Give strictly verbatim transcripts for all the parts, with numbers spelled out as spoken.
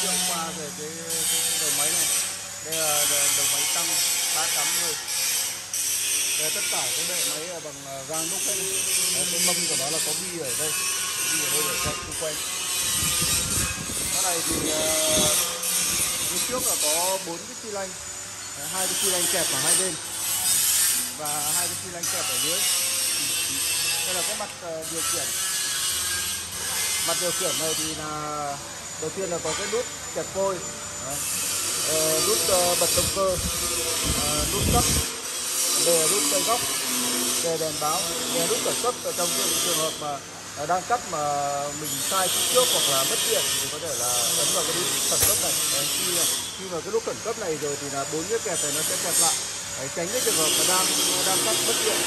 thiệu qua về cái, cái, cái đầu máy này. Đây là đầu máy tăng ba tám mươi. Đây, tất cả cái bệ máy là bằng gang đúc hết. Đấy, cái mâm của nó là có bi ở đây, bi ở đây để chạy xung quanh. Cái này thì uh, phía trước là có bốn cái xi lanh, hai cái xi lanh kẹp ở hai bên và hai cái xi lanh kẹp ở dưới. Đây là cái mặt uh, điều khiển. Mặt điều khiển này thì là đầu tiên là có cái nút kẹp phôi, uh, nút uh, bật động cơ, uh, nút cấp, đây là nút cây góc, đây là đèn báo, đây là nút khẩn cấp. Ở trong trường hợp mà uh, đang cắt mà mình sai phía trước hoặc là mất điện thì có thể là ấn vào cái nút khẩn cấp này. Đấy, khi, khi mà cái nút khẩn cấp này rồi thì là bốn cái kẹp này nó sẽ kẹp lại. Đấy, tránh cái trường hợp mà đang đang cắt mất điện.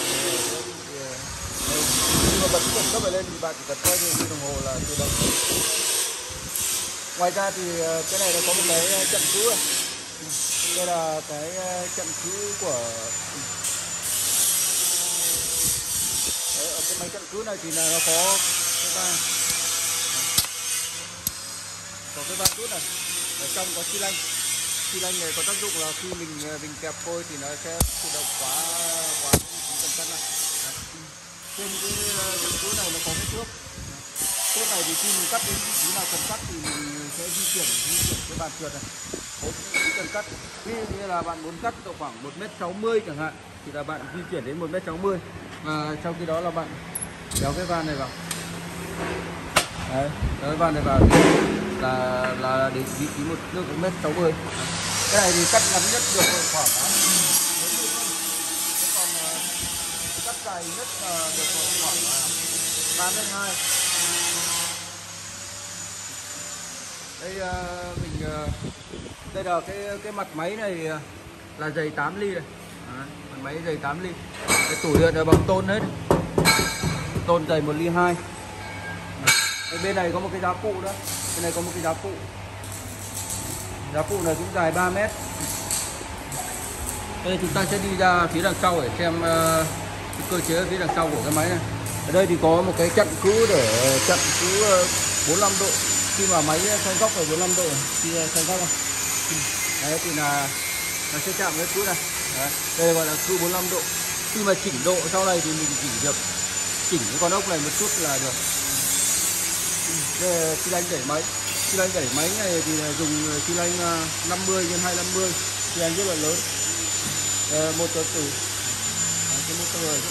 Khi mà bật khẩn cấp này lên thì bạn chỉ cần quay như đồng hồ là tự động. Ngoài ra thì cái này nó có một cái chặn cứu này. Đây là cái chặn cứu của đấy, ở cái máy chặn cứu này thì là nó có cái van, có cái van rút này. Ở trong có xi lanh. Xi lanh này có tác dụng là khi mình mình kẹp phôi thì nó sẽ tự động khóa khóa cái cần cắt này. Trên cái chặn cứu này nó có cái thước. Thước này thì khi mình cắt đến vị trí nào cần cắt thì mình sẽ di chuyển di chuyển cái bàn trượt này. Đấy, vị trí cần cắt. Ví dụ như là bạn muốn cắt độ khoảng một mét sáu mươi chẳng hạn thì là bạn di chuyển đến một mét sáu mươi. Và trong khi đó là bạn kéo cái van này vào. Đấy, kéo cái van này vào là là đến vị trí một nước một mét sáu mươi. Cái này thì cắt ngắn nhất được khoảng bốn mươi phân. Còn cắt dài nhất là được khoảng ba mét hai. Đây mình đây là cái cái mặt máy này là dày tám ly này. Đấy, mặt máy dày tám ly. Cái tủ điện là bằng tôn hết. Tôn dày một ly hai. Đây, bên này có một cái giá phụ đó. Bên này có một cái giá phụ. Giá phụ này cũng dài ba mét. Đây chúng ta sẽ đi ra phía đằng sau để xem uh, cái cơ chế ở phía đằng sau của cái máy này. Ở đây thì có một cái chặn cứu để chặn cứu uh, bốn mươi lăm độ. Khi mà máy xoay góc ở bốn mươi lăm độ, khi xoay góc này. Đấy thì là nó sẽ chạm với cứu này. Đấy, đây gọi là cứu bốn mươi lăm độ. Khi mà chỉnh độ sau này thì mình chỉ được chỉnh cái con ốc này một chút là được. Đây là xi lanh đẩy máy. Xi lanh đẩy máy này thì dùng xi lanh năm mươi nhân hai trăm năm mươi, xi lanh rất là lớn. Đây, motor từ cái motor này.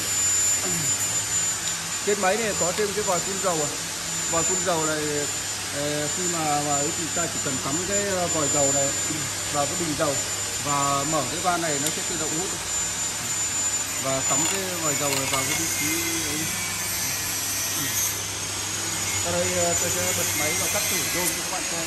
Trên máy này có thêm cái vòi phun dầu à. Vòi phun dầu này khi mà mà ấy thì ta chỉ cần cắm cái vòi dầu này vào cái bình dầu và mở cái van này nó sẽ tự động hút và cắm cái vòi dầu này vào cái vị trí ấy. Ở đây tôi sẽ bật máy và cắt thử rôn cho các bạn xem.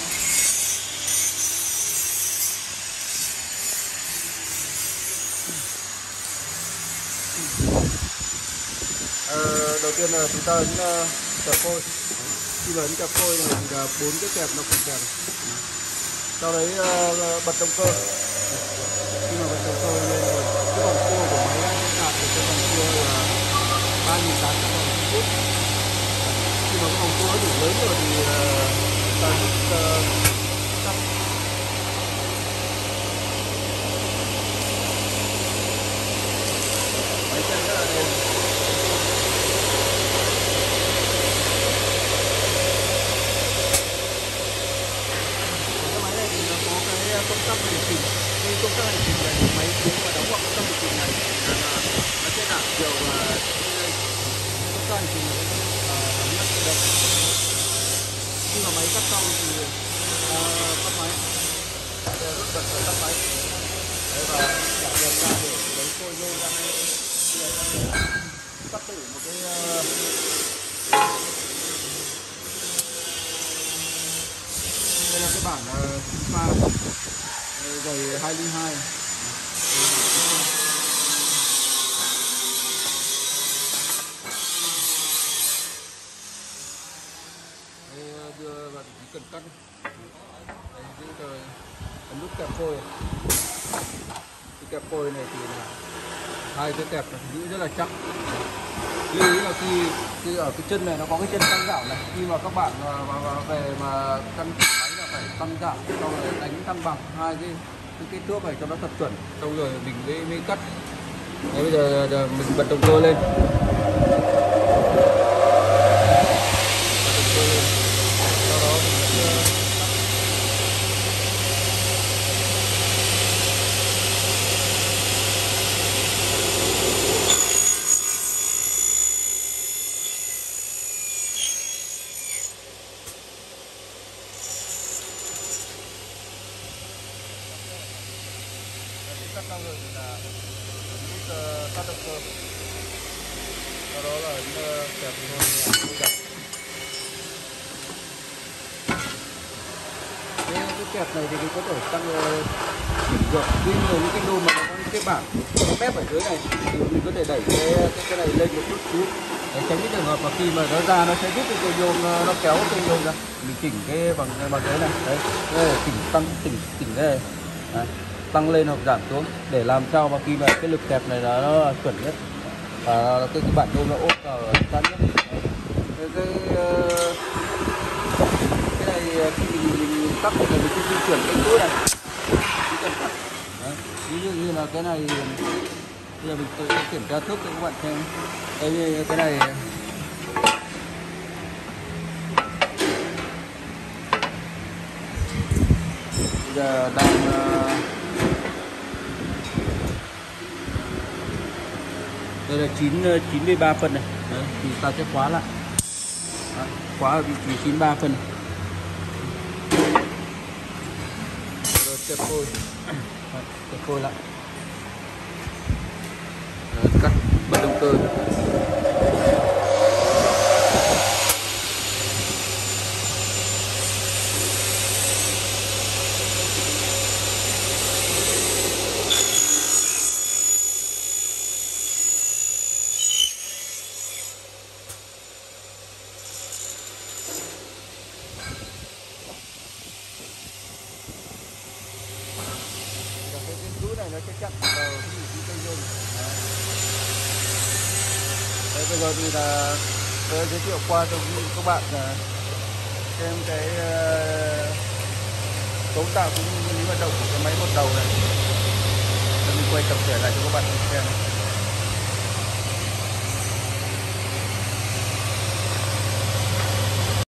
Ờ, đầu tiên là chúng ta ấn kẹp phôi. Khi mà ấn kẹp phôi này thì là bốn cái kẹp nó cùng kẹp. Sau đấy uh, bật động cơ. Khi mà bật động cơ lên rồi cái vòng cua của máy đã đạt được cái vòng cua là ba nghìn tám trăm vòng một phút. Khi mà cái vòng cua nó đủ lớn rồi thì uh, ta rút uh, tắt. Máy chạy rất là đều. Công tắc hành trình, cái công tắc hành trình này thì máy xuống và đóng vào công tắc hành trình này là nó sẽ giảm chiều và công tắc hành trình này nó đóng nhất tự động. Khi mà máy cắt xong thì uh, tắt máy, rút bật và tắt máy. Đấy, và giảm đèn ra để lấy phôi nhôm ra đây. Cắt thử một cái uh, đây là cái bản uh, pha dày hai ly hai. Đây đưa vào vị trí cần cắt. Đây, giữ tờ ấn nút kẹp phôi. Cái kẹp phôi này thì là hai cái kẹp này giữ rất là chắc. Lưu ý là khi, khi ở cái chân này nó có cái chân căng gạo này, khi mà các bạn mà, mà, mà về mà căn máy này phải tăng giảm, sau rồi đánh thăng bằng hai cái cái kích thước này cho nó thật chuẩn, xong rồi mình mới mới cắt. Đấy, bây giờ, giờ mình bật động cơ lên. Bật động cơ lên. Sau đó mình sẽ cắt xong rồi thì là nút uh, tắt động cơ, sau đó là uh, kẹp thôi là nút đặt. Cái, cái kẹp này thì mình có thể tăng uh, chỉnh được, tuy nhiên những cái đô mà nó có những cái bảng cái mép ở dưới này thì mình có thể đẩy cái cái, cái này lên một chút xíu để tránh cái trường hợp mà khi mà nó ra nó sẽ rút cái dây nhôm, nó kéo cái dây nhôm ra. Mình chỉnh cái bằng bằng cái này đấy, đây là chỉnh tăng chỉnh chỉnh cái này đấy, tăng lên hoặc giảm xuống để làm sao mà khi mà cái lực kẹp này là nó chuẩn nhất và cái, cái bản nhôm nó ốp vào sát nhất. Cái, cái, cái này khi mình, mình cắt thì mình sẽ di chuyển cái mũi này, chỉ cần cắt. Đấy. Ví dụ như là cái này bây giờ mình tự kiểm tra thước cho các bạn xem. Đây, cái này bây giờ đang đây là chín chín mươi ba phân này. Đấy, thì ta sẽ khóa lại. Đấy, khóa ở vị trí chín mươi ba phân. Rồi kẹp phôi. Đấy, kẹp phôi lại. Đấy, cắt bật động cơ. Này nó sẽ chặn vào cái vị trí cây nhôm. Đấy, bây giờ thì là tôi giới thiệu qua cho các bạn xem cái uh, cấu tạo cũng như nguyên lý hoạt động của cái máy một đầu này. Để mình quay tập thể lại cho các bạn xem.